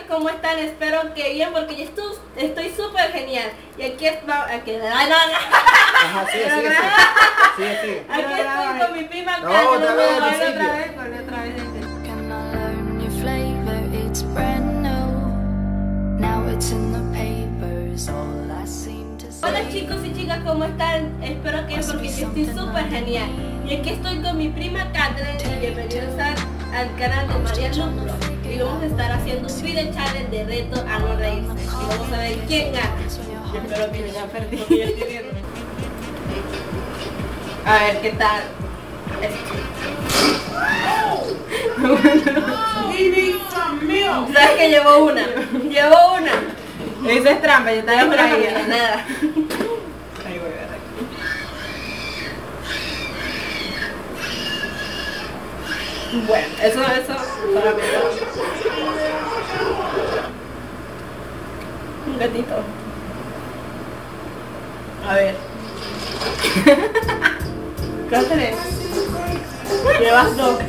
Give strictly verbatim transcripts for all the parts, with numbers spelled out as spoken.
¿cómo están? Espero que bien, porque yo estoy estoy súper genial. Y aquí está... Aquí, no, no, no. Ajá, sí, sí, sí. Sí, sí. Aquí estoy con mi prima No, Karen. otra vez al Otra principio. vez, ponle otra vez este. Can I learn your flavor? It's brand new. Now it's in the papers. All I seem to say. Hola chicos y chicas, ¿cómo están? Espero que bien, porque yo estoy súper genial. Y aquí estoy con mi prima Karen y bienvenidos al, al canal de María Lucro. Y vamos a estar haciendo un video challenge de reto a no reírse. Y vamos a ver quién gana. Yo espero que yo ya perdí, porque ya estoy viendo. A ver, ¿qué tal? ¿Sabes que llevo una? Llevo una. Eso es trampa, yo estaba No me distraída. nada. Ahí voy a ver aquí. Bueno, eso, eso, para mí. Un gatito. A ver. ¿Qué tres? Llevas dos.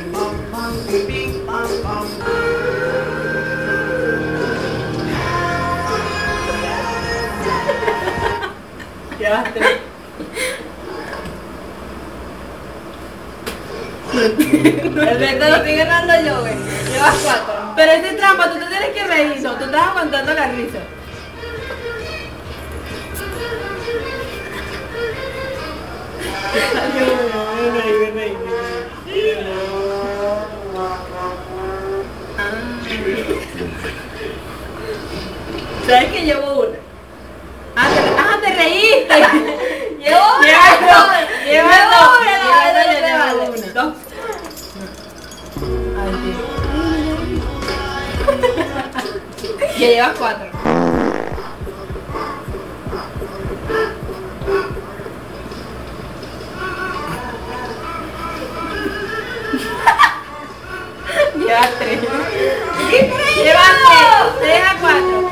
Llevas tres. El reto lo estoy ganando yo, güey. Llevas cuatro. Pero es de trampa, tú te tienes que reír, no, tú estás aguantando la risa. ¿Sabes que llevo una? Ah, te, ah, te reíste. Llevo una. Llevas dos, Llevo llevas dos, una, llevas la dos, verdad, yo te llevo vale. una. Dos. Ay, Ya llevas cuatro. llevas tres. ¡Qué frío! Llevas tres, tres a cuatro.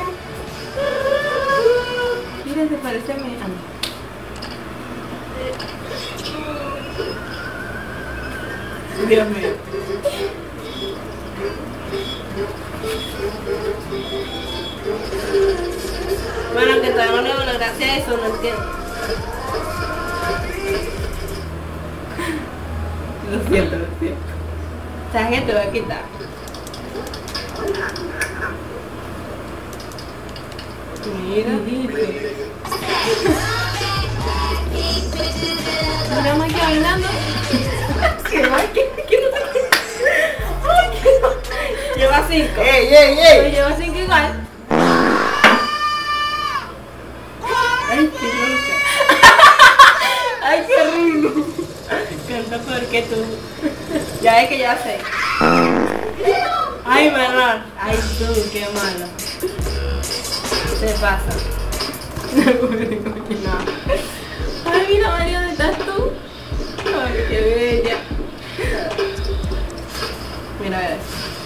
Mira, se parece a mí. Ah, no. Dios mío. Bueno, aunque todavía no le doy la gracia a eso, no entiendo. Lo siento, lo siento. ¿Sabes qué? Te voy a quitar. Mira, Mira, más que bailando. ¿Qué va? ¿Qué? ¿Qué no te Ay, qué no. Lleva cinco. ¡Ey, ey, Pero ey! llevo cinco igual. Ay, qué loca. Ay, qué horrible. Canta peor que tú. Ya ves que ya sé. Ay, perdón. Ay, tú, qué malo. Se pasa. No. Ay, mira, María, ¿dónde estás tú? Ay, qué bella. Mira, a ver.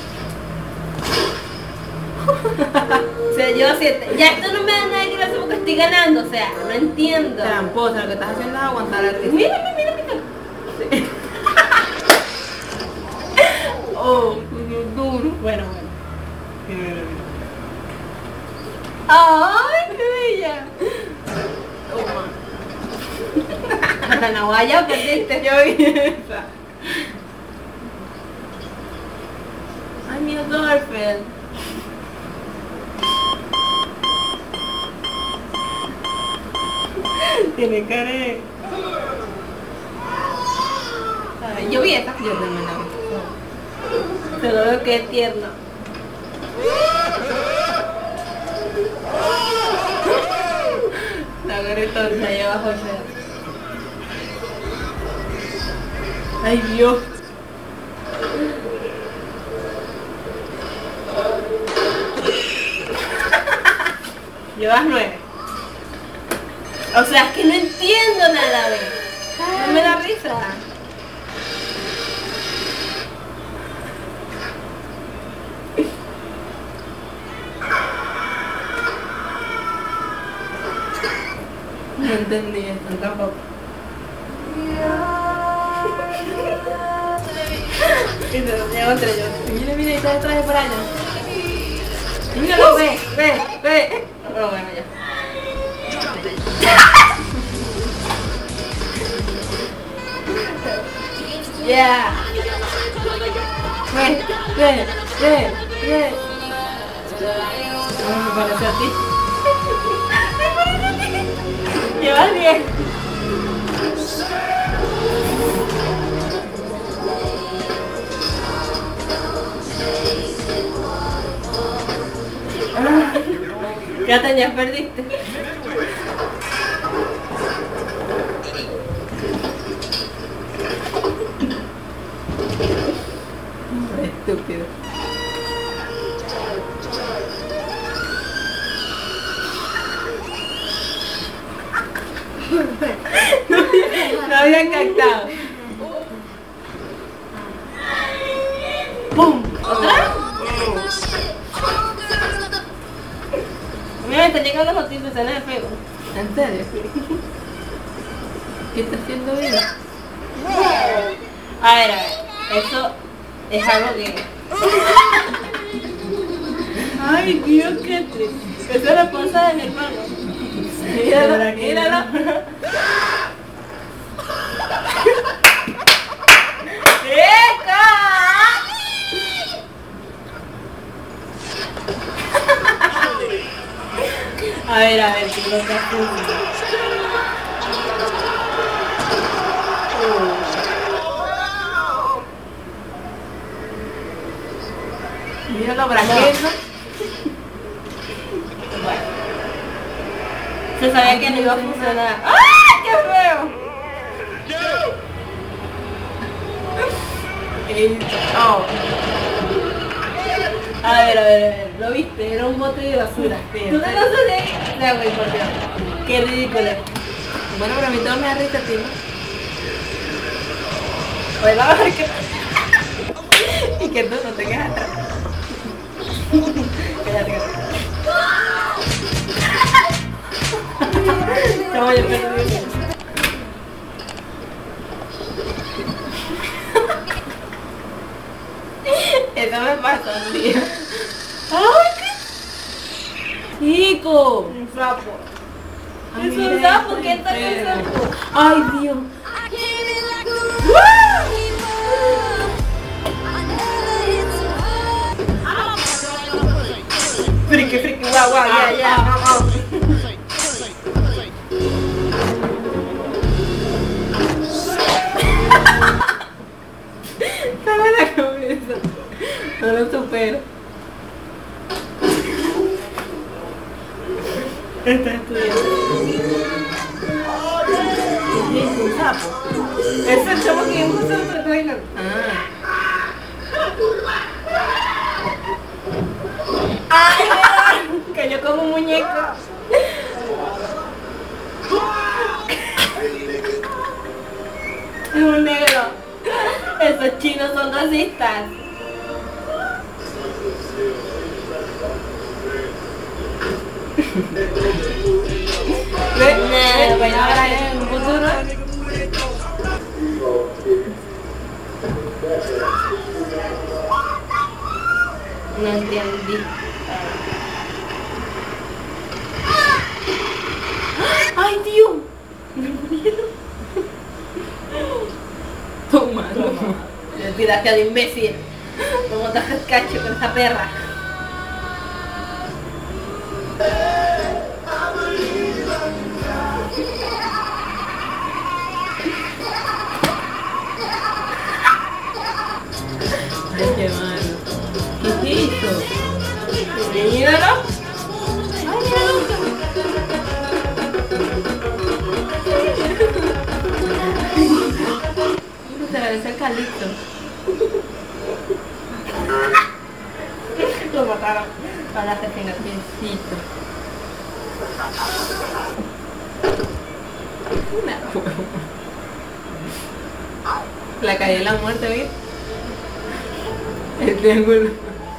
Se lleva siete. Ya esto no me da nada de gracia porque estoy ganando, o sea, no entiendo. Tramposa, lo que estás haciendo es aguantar la risa. Mira, mira, mira. Oh, duro. Bueno, bueno. Mira, mira, mira. ¡Ay, qué bella! Toma. La naguaya perdiste. Yo vi esa. Ay, mi Dorfeld. Tiene cara de... Ay, yo vi esa. Yo también la vi. Pero veo que es tierno. La gorrita La lleva José. Ay, Dios. Llevas nueve. O sea, es que no entiendo nada, ve. No me da risa. No entendí esto. Tampoco. Y se lo llevo entre ellos. Mira, mira, ahí está detrás de por allá. Míralo, ve, ve, ve. Pero bueno, ya. Yeah. Ve, ve, ve, ve. No me parece a ti. Llevas bien. Ya te ya perdiste. Estúpido. No había captado. ¡Pum! ¿Otra? Mira, me está llegando notificaciones de Facebook. ¿En serio? ¿Qué está haciendo bien? A ver, a ver. Eso es algo que... Ay, Dios, qué triste. Eso es la esposa de mi hermano. Míralo, míralo. ¡Eca! A ver, a ver, ¿qué lo que hace? Míralo, braquero. Bueno. Se sabía que no iba a funcionar. ¡Ay, qué feo! Oh. A ver, a ver, a ver, ¿lo viste? Era un bote de basura. Sí, ¿Tú te sí. lo sabes? Ya, güey, por Dios. Qué ridículo. Bueno, pero a mí todo me da risa, tío. Pues vamos a ver qué... Y que tú no te quedas atrás. Quédate, quédate. Chamo, yo perdí. Eso me pasó un día. ¡Ay, qué... Chico! Un sapo. Es un sapo, ¿qué tal el sapo? Ay, Dios. Friki, friki, guau, guau, ya, ya. Estaba en la cabeza. No lo supero. Está estudiando. Es un sapo. Es el chavo que usa otra vaina. Ah. ¡Ay, mira! Cayó como un muñeco. Es un negro. Esos chinos son racistas. ¿Ves? No, bueno, ahora en un futuro. No entendí. ¡Ay, Dios! Me murieron. Toma, Le tiraste al imbécil. Vamos a el cacho con esa perra. Ay, qué malo. ¿Qué es eso? Míralo. Ay, míralo. Se parece al Calixto. Lo mataron. Para asesinar piecito. Una hueva. La calle de la muerte, ¿ves? El triángulo.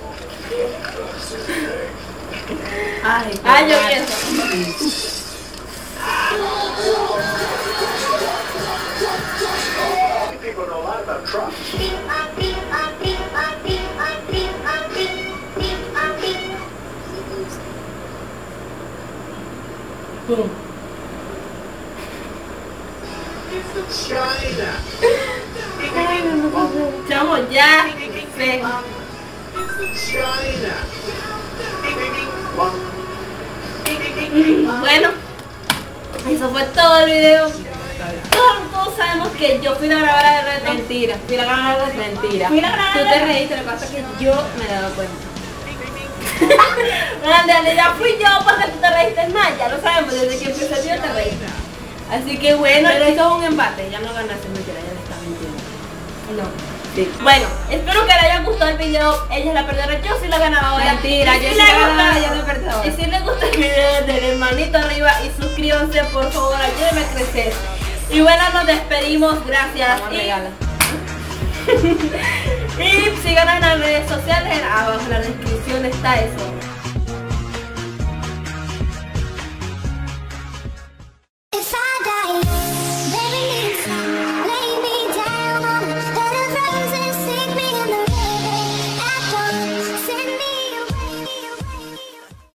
Ay, qué Ah, yo mal. pienso. Pum. Chamo, ya. Sí. Bueno, eso fue todo el video. Todos, todos sabemos que yo fui la grabadora de reto. Mentira. Fui la grabadora de reto. Mentira. Fui la grabadora Tú de te reto. reíste, lo que pasa es que yo me he dado cuenta. En realidad fui yo porque tú te reíste más, ya lo sabemos, desde que empecé el video te reíste. Así que bueno, Pero esto es un empate, ya no ganaste, mentira, ya le está mintiendo. no. Sí. Bueno, espero que les haya gustado el video. Ella es la perdedora, yo soy la ganadora. Mentira, Y yo si soy les la gusta- ganadora, yo soy perdedora. Y si les gusta el video, denle manito arriba y suscríbanse, por favor, ayúdenme a crecer. Y bueno, nos despedimos, gracias. Vamos a Y, regalar. y síganos en las redes sociales, abajo en la descripción está eso.